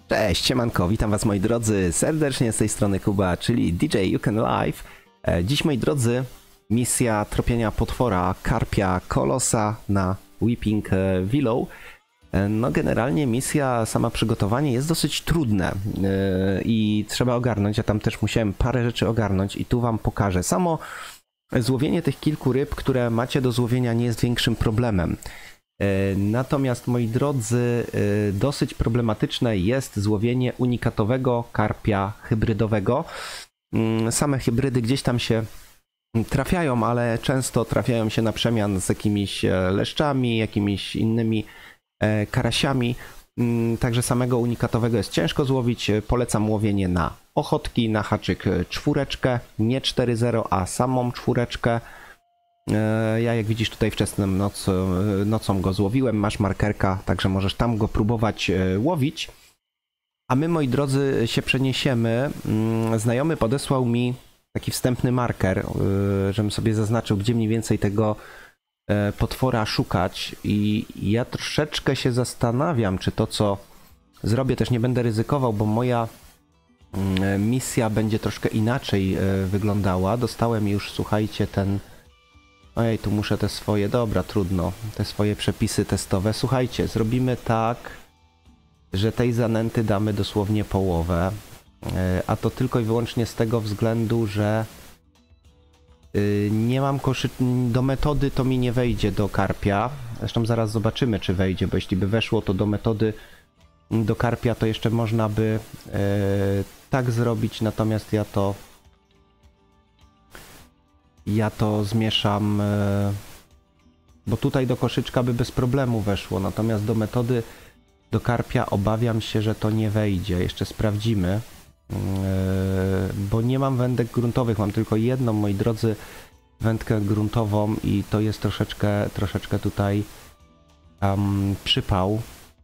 Cześć, siemanko, witam was moi drodzy serdecznie z tej strony Kuba, czyli DJ You Can Live. Dziś moi drodzy, misja tropienia potwora, karpia, kolosa na Weeping Willow. No generalnie misja, sama przygotowanie jest dosyć trudne i trzeba ogarnąć, ja tam też musiałem parę rzeczy ogarnąć i tu wam pokażę. Samo złowienie tych kilku ryb, które macie do złowienia, nie jest większym problemem. Natomiast moi drodzy, dosyć problematyczne jest złowienie unikatowego karpia hybrydowego. Same hybrydy gdzieś tam się trafiają, ale często trafiają się na przemian z jakimiś leszczami, jakimiś innymi karasiami. Także samego unikatowego jest ciężko złowić. Polecam łowienie na ochotki, na haczyk czwóreczkę, nie 4.0, a samą czwóreczkę. Ja jak widzisz tutaj wczesną nocą go złowiłem, masz markerka, także możesz tam go próbować łowić. A my moi drodzy się przeniesiemy. Znajomy podesłał mi taki wstępny marker, żebym sobie zaznaczył, gdzie mniej więcej tego potwora szukać i ja troszeczkę się zastanawiam, czy to co zrobię, też nie będę ryzykował, bo moja misja będzie troszkę inaczej wyglądała. Dostałem już, słuchajcie, ten... Ojej, tu muszę te swoje, dobra, trudno, te swoje przepisy testowe. Słuchajcie, zrobimy tak, że tej zanęty damy dosłownie połowę, a to tylko i wyłącznie z tego względu, że nie mam do metody, to mi nie wejdzie do karpia. Zresztą zaraz zobaczymy, czy wejdzie, bo jeśli by weszło, to do metody do karpia to jeszcze można by tak zrobić, natomiast ja to zmieszam, bo tutaj do koszyczka by bez problemu weszło, natomiast do metody do karpia obawiam się, że to nie wejdzie. Jeszcze sprawdzimy, bo nie mam wędek gruntowych, mam tylko jedną, moi drodzy, wędkę gruntową i to jest troszeczkę tutaj przypał.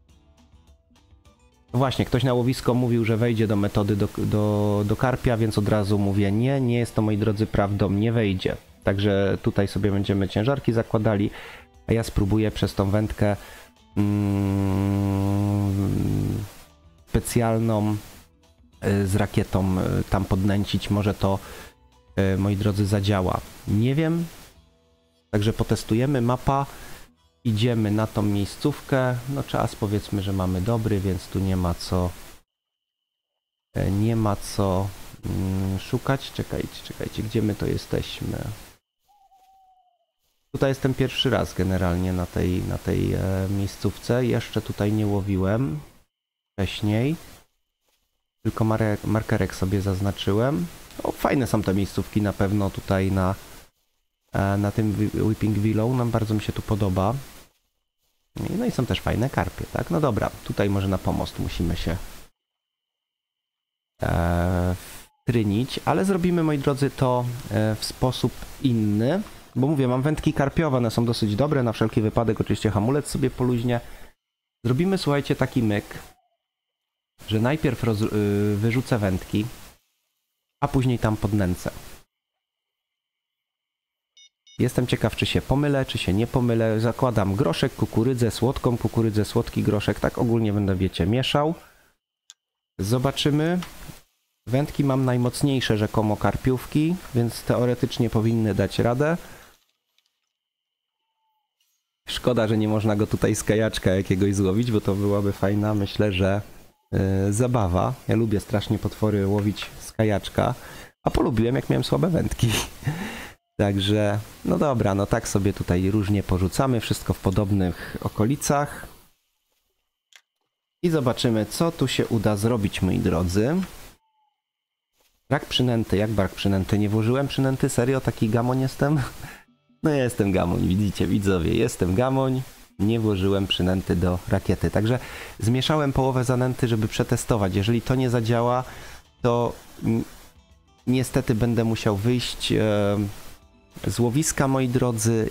Właśnie, ktoś na łowisko mówił, że wejdzie do metody do karpia, więc od razu mówię nie jest to, moi drodzy, prawdą, nie wejdzie. Także tutaj sobie będziemy ciężarki zakładali, a ja spróbuję przez tą wędkę specjalną z rakietą tam podnęcić. Może to, moi drodzy, zadziała. Nie wiem, także potestujemy. Mapa. Idziemy na tą miejscówkę, no czas powiedzmy, że mamy dobry, więc tu nie ma co szukać. Czekajcie, gdzie my to jesteśmy? Tutaj jestem pierwszy raz generalnie na tej miejscówce, jeszcze tutaj nie łowiłem wcześniej, tylko markerek sobie zaznaczyłem. O, fajne są te miejscówki na pewno tutaj na tym Weeping Willow, nam bardzo mi się tu podoba. No i są też fajne karpie, tak? No dobra, tutaj może na pomost musimy się wtrynić, ale zrobimy, moi drodzy, to w sposób inny, bo mówię, mam wędki karpiowe, one są dosyć dobre, na wszelki wypadek oczywiście hamulec sobie poluźnie. Zrobimy, słuchajcie, taki myk, że najpierw wyrzucę wędki, a później tam podnęcę. Jestem ciekaw, czy się pomylę, czy się nie pomylę. Zakładam groszek, kukurydzę, słodką kukurydzę, słodki groszek. Tak ogólnie będę, wiecie, mieszał. Zobaczymy. Wędki mam najmocniejsze rzekomo karpiówki, więc teoretycznie powinny dać radę. Szkoda, że nie można go tutaj z kajaczka jakiegoś złowić, bo to byłaby fajna, myślę, że zabawa. Ja lubię strasznie potwory łowić z kajaczka, a polubiłem, jak miałem słabe wędki. Także, no dobra, no tak sobie tutaj różnie porzucamy, wszystko w podobnych okolicach. I zobaczymy, co tu się uda zrobić, moi drodzy. Brak przynęty, jak brak przynęty? Nie włożyłem przynęty? Serio? Taki gamoń jestem? No ja jestem gamoń, widzicie, widzowie, jestem gamoń. Nie włożyłem przynęty do rakiety, także zmieszałem połowę zanęty, żeby przetestować. Jeżeli to nie zadziała, to niestety będę musiał wyjść z łowiska, moi drodzy,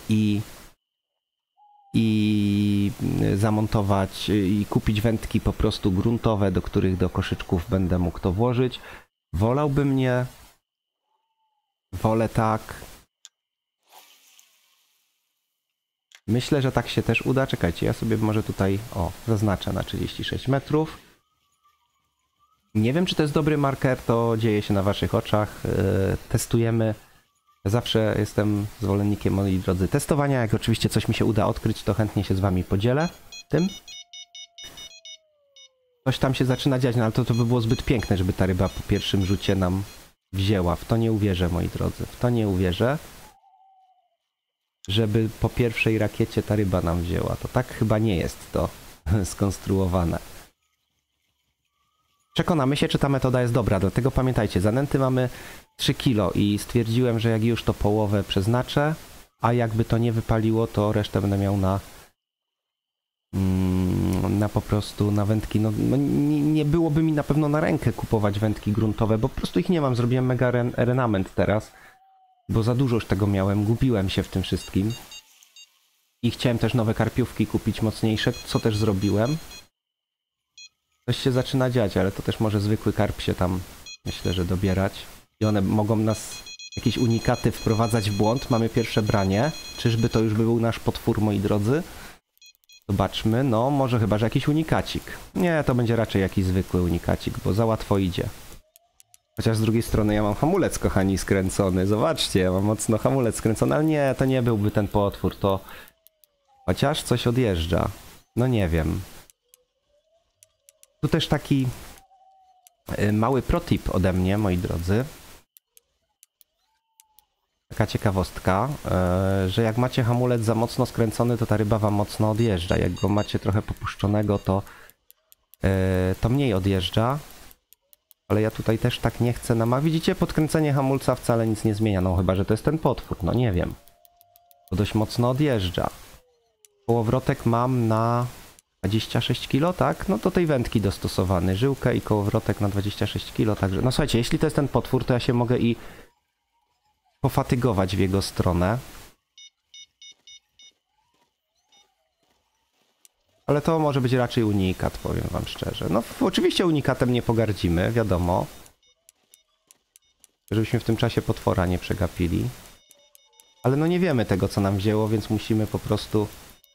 i zamontować i kupić wędki po prostu gruntowe, do których do koszyczków będę mógł to włożyć. Wolałbym nie. Wolę tak. Myślę, że tak się też uda. Czekajcie, ja sobie może tutaj zaznaczę na 36 metrów. Nie wiem, czy to jest dobry marker, to dzieje się na waszych oczach. Testujemy. Zawsze jestem zwolennikiem, moi drodzy, testowania. Jak oczywiście coś mi się uda odkryć, to chętnie się z wami podzielę tym. Coś tam się zaczyna dziać, no ale to by było zbyt piękne, żeby ta ryba po pierwszym rzucie nam wzięła. W to nie uwierzę, moi drodzy. W to nie uwierzę, żeby po pierwszej rakiecie ta ryba nam wzięła. To tak chyba nie jest to skonstruowane. Przekonamy się, czy ta metoda jest dobra, dlatego pamiętajcie, zanęty mamy 3 kg i stwierdziłem, że jak już to połowę przeznaczę, a jakby to nie wypaliło, to resztę będę miał na po prostu na wędki. No, nie byłoby mi na pewno na rękę kupować wędki gruntowe, bo po prostu ich nie mam. Zrobiłem mega renament teraz, bo za dużo już tego miałem, gubiłem się w tym wszystkim. I chciałem też nowe karpiówki kupić mocniejsze, co też zrobiłem. Coś się zaczyna dziać, ale to też może zwykły karp się tam, myślę, że dobierać. I one mogą nas, jakieś unikaty wprowadzać w błąd. Mamy pierwsze branie. Czyżby to już był nasz potwór, moi drodzy? Zobaczmy. No, może chyba, że jakiś unikacik. Nie, to będzie raczej jakiś zwykły unikacik, bo za łatwo idzie. Chociaż z drugiej strony ja mam hamulec, kochani, skręcony. Zobaczcie, ja mam mocno hamulec skręcony, ale nie, to nie byłby ten potwór, to... Chociaż coś odjeżdża. No nie wiem. Tu też taki mały protip ode mnie, moi drodzy. Taka ciekawostka, że jak macie hamulec za mocno skręcony, to ta ryba wam mocno odjeżdża. Jak go macie trochę popuszczonego, to mniej odjeżdża. Ale ja tutaj też tak nie chcę namawiać. Widzicie, podkręcenie hamulca wcale nic nie zmienia. No chyba, że to jest ten potwór, no nie wiem. To dość mocno odjeżdża. Kołowrotek mam na 26 kg, tak? No to tej wędki dostosowany. Żyłkę i kołowrotek na 26 kg, także... No słuchajcie, jeśli to jest ten potwór, to ja się mogę i pofatygować w jego stronę. Ale to może być raczej unikat, powiem wam szczerze. No oczywiście unikatem nie pogardzimy, wiadomo. Żebyśmy w tym czasie potwora nie przegapili. Ale no nie wiemy tego, co nam wzięło, więc musimy po prostu...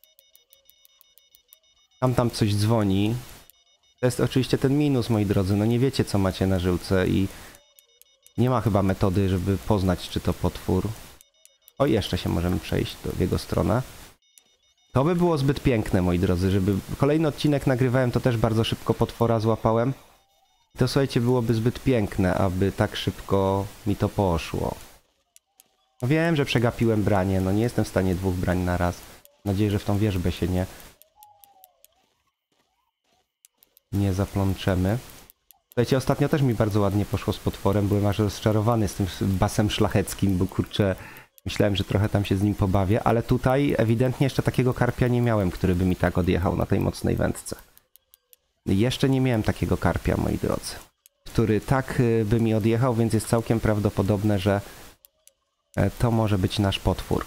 Tam coś dzwoni. To jest oczywiście ten minus, moi drodzy. No nie wiecie, co macie na żyłce i nie ma chyba metody, żeby poznać, czy to potwór. O, jeszcze się możemy przejść w jego stronę. To by było zbyt piękne, moi drodzy, żeby... Kolejny odcinek nagrywałem, to też bardzo szybko potwora złapałem. To, słuchajcie, byłoby zbyt piękne, aby tak szybko mi to poszło. No wiem, że przegapiłem branie, no nie jestem w stanie 2 brań na raz. Mam nadzieję, że w tą wierzbę się nie zaplączemy. Słuchajcie, ostatnio też mi bardzo ładnie poszło z potworem. Byłem aż rozczarowany z tym basem szlacheckim, bo kurczę, myślałem, że trochę tam się z nim pobawię, ale tutaj ewidentnie jeszcze takiego karpia nie miałem, który by mi tak odjechał na tej mocnej wędce. Jeszcze nie miałem takiego karpia, moi drodzy, który tak by mi odjechał, więc jest całkiem prawdopodobne, że to może być nasz potwór.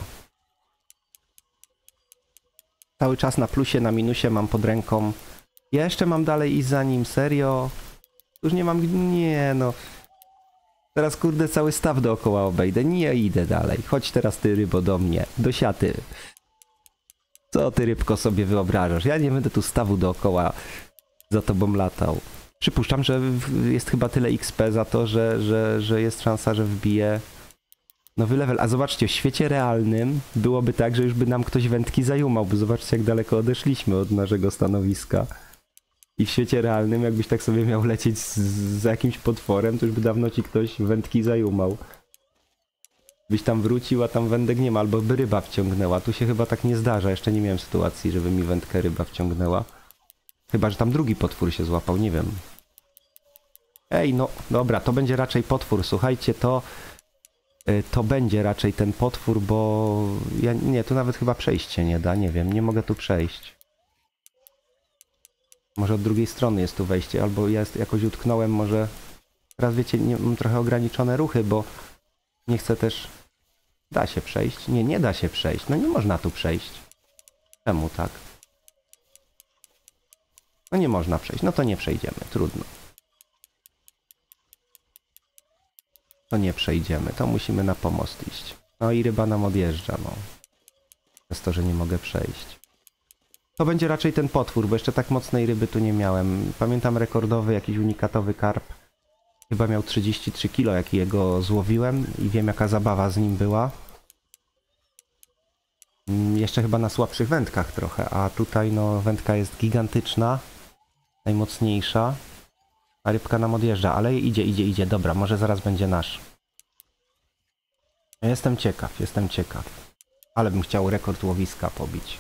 Cały czas na plusie, na minusie mam pod ręką. Ja jeszcze mam dalej iść za nim, serio? Już nie mam... Nie no. Teraz kurde cały staw dookoła obejdę. Nie idę dalej. Chodź teraz ty, rybo, do mnie. Do siaty. Co ty, rybko, sobie wyobrażasz? Ja nie będę tu stawu dookoła za tobą latał. Przypuszczam, że jest chyba tyle XP za to, że jest szansa, że wbije nowy level. A zobaczcie, w świecie realnym byłoby tak, że już by nam ktoś wędki zajumał, bo zobaczcie, jak daleko odeszliśmy od naszego stanowiska. I w świecie realnym, jakbyś tak sobie miał lecieć za jakimś potworem, to już by dawno ci ktoś wędki zajumał. Byś tam wrócił, a tam wędek nie ma, albo by ryba wciągnęła. Tu się chyba tak nie zdarza, jeszcze nie miałem sytuacji, żeby mi wędkę ryba wciągnęła. Chyba, że tam drugi potwór się złapał, nie wiem. Ej, no dobra, to będzie raczej potwór, słuchajcie, to będzie raczej ten potwór, bo... Nie, tu nawet chyba przejść się nie da, nie wiem, nie mogę tu przejść. Może od drugiej strony jest tu wejście, albo ja jakoś utknąłem, może... Teraz wiecie, mam trochę ograniczone ruchy, bo nie chcę też... Da się przejść? Nie, nie da się przejść, no nie można tu przejść. Czemu tak? No nie można przejść, no to nie przejdziemy, trudno. To nie przejdziemy, to musimy na pomost iść. No i ryba nam odjeżdża, no. Przez to, że nie mogę przejść. To będzie raczej ten potwór, bo jeszcze tak mocnej ryby tu nie miałem. Pamiętam rekordowy, jakiś unikatowy karp. Chyba miał 33 kg, jak jego złowiłem i wiem, jaka zabawa z nim była. Jeszcze chyba na słabszych wędkach trochę, a tutaj no wędka jest gigantyczna, najmocniejsza, a rybka nam odjeżdża, ale idzie, dobra, może zaraz będzie nasz. Jestem ciekaw, ale bym chciał rekord łowiska pobić.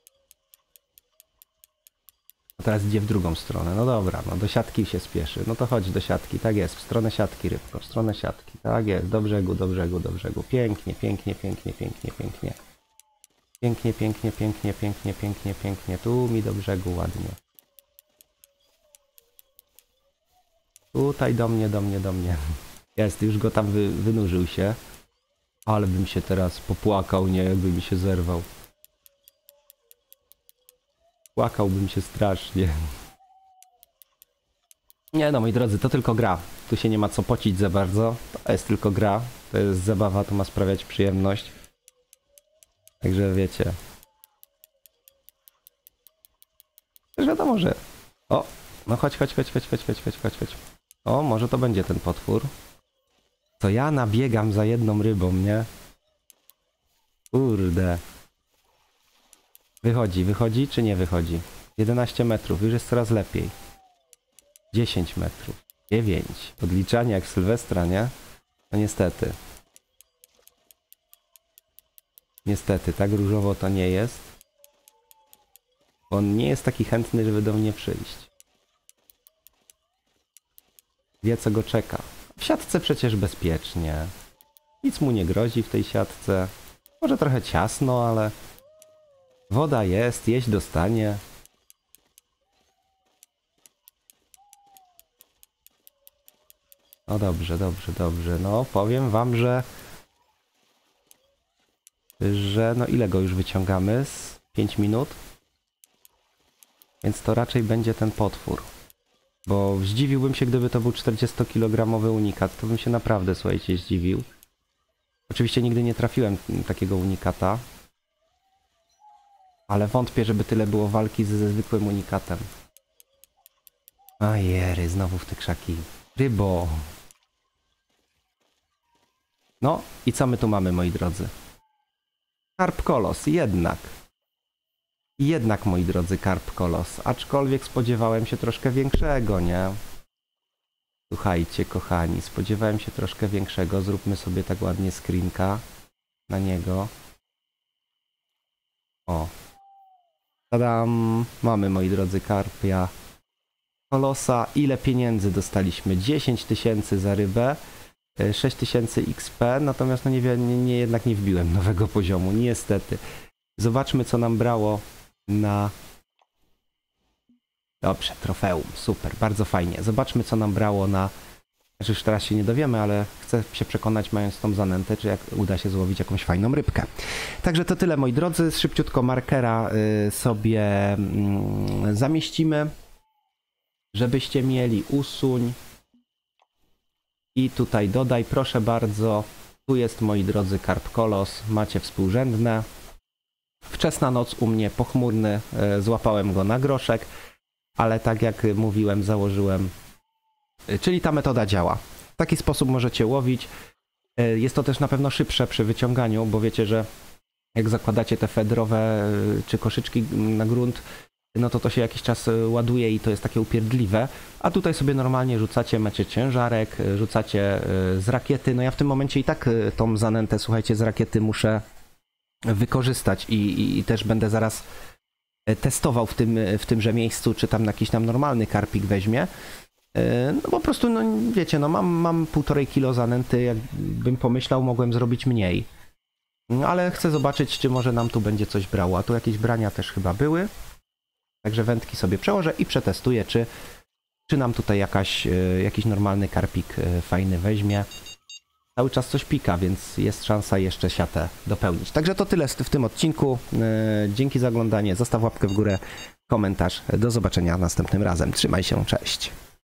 A teraz idzie w drugą stronę, no dobra, no do siatki się spieszy, no to chodź do siatki, tak jest, w stronę siatki rybko, w stronę siatki, tak jest, do brzegu, pięknie, pięknie, pięknie, pięknie, pięknie. Pięknie, pięknie, pięknie, pięknie, pięknie, pięknie. Tu mi do brzegu ładnie. Tutaj do mnie. Jest, już go tam wynurzył się. Ale bym się teraz popłakał, nie? Jakby mi się zerwał. Płakałbym się strasznie. Nie no, moi drodzy, to tylko gra. Tu się nie ma co pocić za bardzo. To jest tylko gra. To jest zabawa, to ma sprawiać przyjemność. Także wiecie. Też wiadomo, że... O! No chodź. O, może to będzie ten potwór. To ja nabiegam za jedną rybą, nie? Kurde. Wychodzi czy nie wychodzi? 11 metrów, już jest coraz lepiej. 10 metrów. 9. Odliczanie jak Sylwestra, nie? No niestety. Niestety, tak różowo to nie jest. On nie jest taki chętny, żeby do mnie przyjść. Wie, co go czeka. W siatce przecież bezpiecznie. Nic mu nie grozi w tej siatce. Może trochę ciasno, ale... Woda jest, jeść dostanie. No dobrze. No, powiem wam, że no ile go już wyciągamy? Z 5 minut? Więc to raczej będzie ten potwór. Bo zdziwiłbym się, gdyby to był 40-kilogramowy unikat. To bym się naprawdę, słuchajcie, zdziwił. Oczywiście nigdy nie trafiłem takiego unikata. Ale wątpię, żeby tyle było walki ze zwykłym unikatem. Ajery, znowu w te krzaki. Rybo! No i co my tu mamy, moi drodzy? Karp kolos, jednak. Jednak, moi drodzy, karp kolos. Aczkolwiek spodziewałem się troszkę większego, nie? Słuchajcie, kochani, spodziewałem się troszkę większego. Zróbmy sobie tak ładnie screenka na niego. O. Tadam! Mamy, moi drodzy, karpia kolosa. Ile pieniędzy dostaliśmy? 10 000 za rybę. 6000 XP, natomiast no jednak nie wbiłem nowego poziomu, niestety. Zobaczmy, co nam brało na... Dobrze, trofeum, super, bardzo fajnie. Zobaczmy, co nam brało na... Znaczy już teraz się nie dowiemy, ale chcę się przekonać, mając tą zanętę, czy jak uda się złowić jakąś fajną rybkę. Także to tyle, moi drodzy. Szybciutko markera sobie zamieścimy, żebyście mieli usuń. I tutaj dodaj, proszę bardzo, tu jest, moi drodzy, karp kolos, macie współrzędne. Wczesna noc u mnie, pochmurny, złapałem go na groszek, ale tak jak mówiłem, założyłem, czyli ta metoda działa. W taki sposób możecie łowić. Jest to też na pewno szybsze przy wyciąganiu, bo wiecie, że jak zakładacie te fedrowe czy koszyczki na grunt, no to się jakiś czas ładuje i to jest takie upierdliwe, a tutaj sobie normalnie rzucacie, macie ciężarek, rzucacie z rakiety, no ja w tym momencie i tak tą zanętę, słuchajcie, z rakiety muszę wykorzystać i też będę zaraz testował w tymże miejscu, czy tam jakiś tam normalny karpik weźmie. No po prostu, no wiecie, no mam 1,5 kilo zanęty, jakbym pomyślał, mogłem zrobić mniej. Ale chcę zobaczyć, czy może nam tu będzie coś brało, a tu jakieś brania też chyba były. Także wędki sobie przełożę i przetestuję, czy nam tutaj jakiś normalny karpik fajny weźmie. Cały czas coś pika, więc jest szansa jeszcze siatę dopełnić. Także to tyle w tym odcinku. Dzięki za oglądanie. Zostaw łapkę w górę, komentarz. Do zobaczenia następnym razem. Trzymaj się, cześć.